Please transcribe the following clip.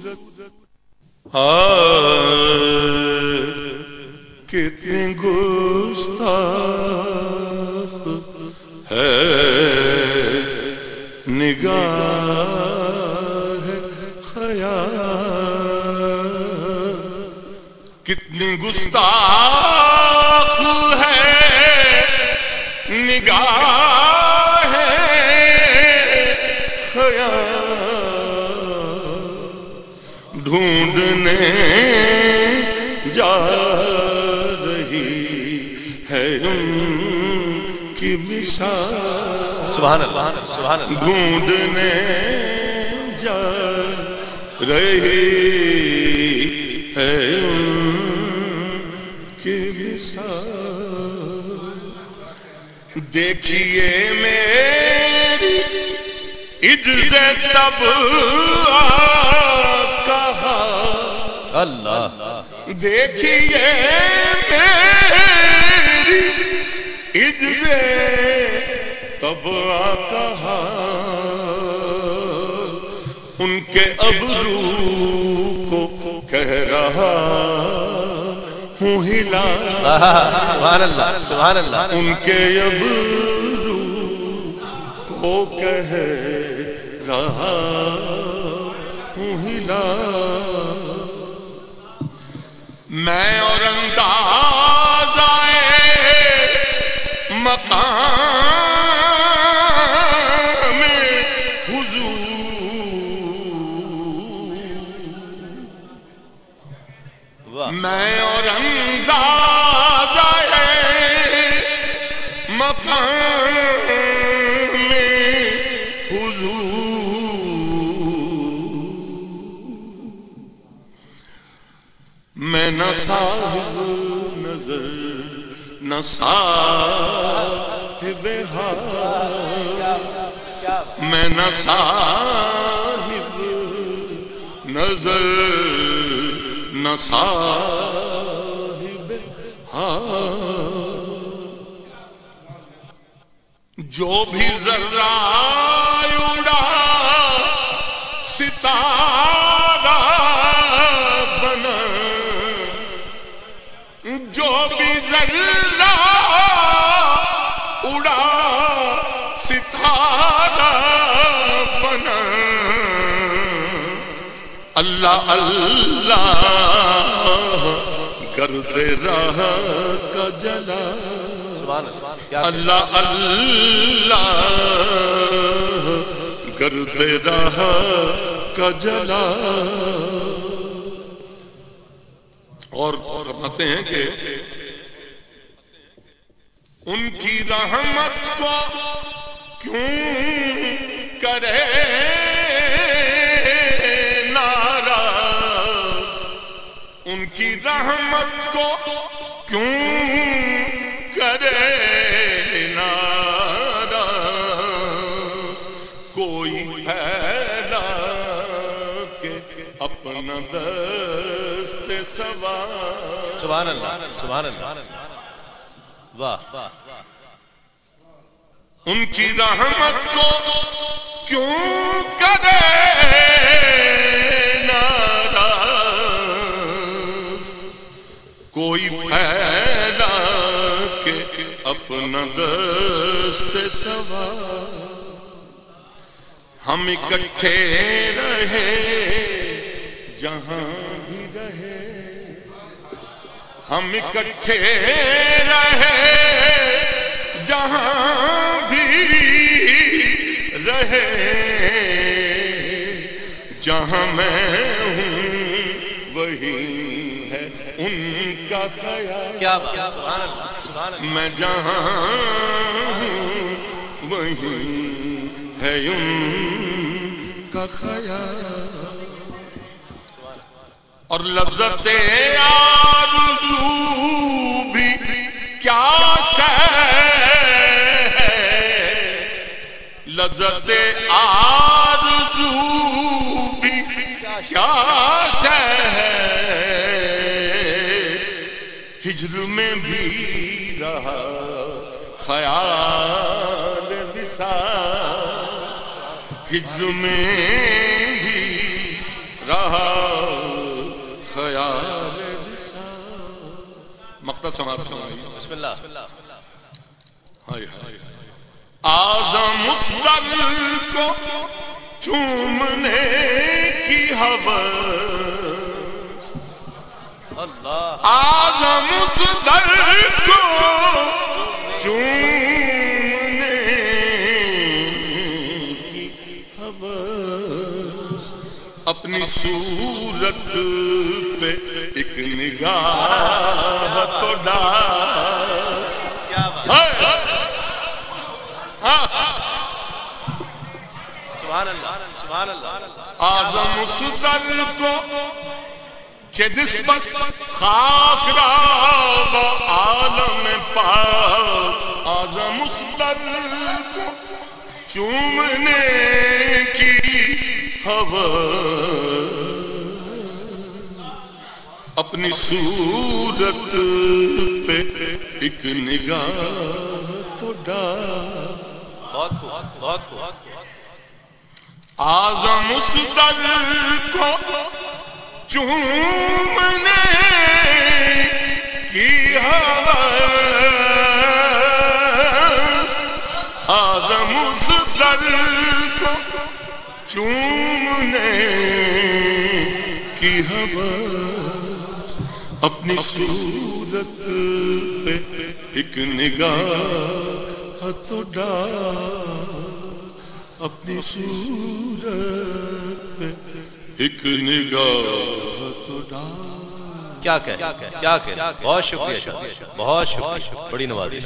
کتنی گستاخ ہے نگاہ خیال، کتنی گستاخ ہے نگاہ خیال، ڈھونڈنے جا رہی ہے ان کی مثال، سبحان اللہ سبحان اللہ، ڈھونڈنے جا رہی ہے ان کی مثال، دیکھیے میری عجز تب کہا اللہ، دیکھیے میری عجز تب کہا، ان کے ابرو کو کہہ رہا ہوں ہلا، سبحان اللہ سبحان اللہ، ان کے ابرو کو کہہ رہا ہوں ہلا، میں اور انداز مقام حضور، میں اور انداز مقام حضور، میں نہ صاحب نظر نہ صاحب حال، میں نہ صاحب نظر نہ صاحب حال، جو بھی ذرہ اڑا ستارہ بنا، جو بھی ذرہ اڑا ستارہ بنا، اللہ اللہ گرد راہ کا جلا، اللہ اللہ گرد راہ کا جلا، اور فرماتے ہیں کہ ان کی رحمت کو کیوں کرے ناراض، ان کی رحمت کو کیوں کرے ناراض، کوئی پھیلا کے اپنا دست سوار، سبحان اللہ سبحان اللہ، واہ، ان کی رحمت کو کیوں کرے ناراض، کوئی پھیلا کے اپنا دست سوار، ہم اکٹھے رہے جہاں بھی رہے، ہم اکٹھے رہے جہاں بھی رہے، جہاں میں ہوں وہی ہے ان کا خیال، کیا بات، سبحان اللہ سبحان اللہ، میں جہاں ہوں وہی ہے ان کا خیال، اور لذت آرزو بھی کیا شے ہے، لذت آرزو بھی کیا شے ہے، ہجر میں بھی رہا خیال وصال، ہجر میں بھی رہا کا سماعت فرمائیے. بسم اللہ. ہائے ہائے اعظم مصدر کو چومنے کی ہوس اللہ. اعظم مصدر کو چومنے کی ہوس اپنی صورت پہ ایک نگاہ تو ڈال. کیا بات. سبحان اللہ سبحان اللہ. اعظم مصدر کو چه نسبت خاک را با عالم پاک اعظم مصدر کو چومنے کی ہوس اپنی صورت پہ ایک نگاہ تو ڈال. بہت خوب بہت خوب. اعظم مصدر کو چومنے کی ہوس اعظم مصدر کو چومنے کی ہوس اپنی صورت پہ ایک نگاہ تو ڈال اپنی صورت پہ ایک نگاہ تو ڈال. کیا کہہ بہت شکریہ بہت شکریہ. بڑی نوازش.